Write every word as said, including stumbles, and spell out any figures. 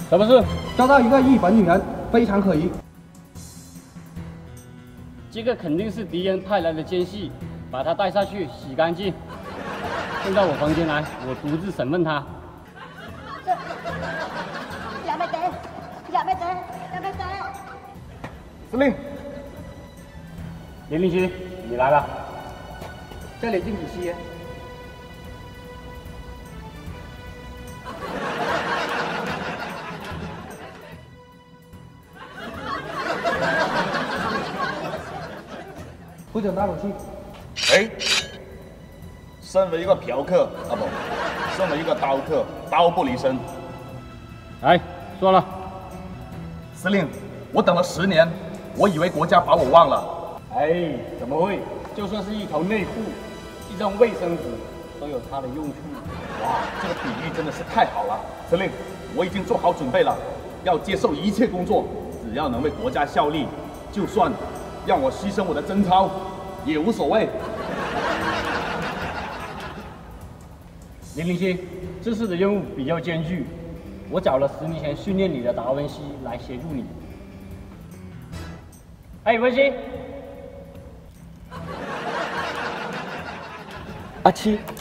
什么事？ 抓到一个日本女人，非常可疑。 这个肯定是敌人派来的奸细，把他带下去洗干净。送到我房间来，我独自审问他。 やめて、やめて、やめて。 司令， 零零七，你来了。 这里禁止吸烟。不准拿武器。 哎，身为一个嫖客啊不，身为一个刀客，刀不离身。 哎，说了。 司令，我等了十年，我以为国家把我忘了。 哎，怎么会？就算是一条内裤，一张卫生纸，都有它的用处。 哇，这个比喻真的是太好了。司令，我已经做好准备了，要接受一切工作，只要能为国家效力，就算让我牺牲我的贞操，也无所谓。 零零七，这次的任务比较艰巨，我找了十年前训练你的达文西来协助你。哎，文西。 阿七。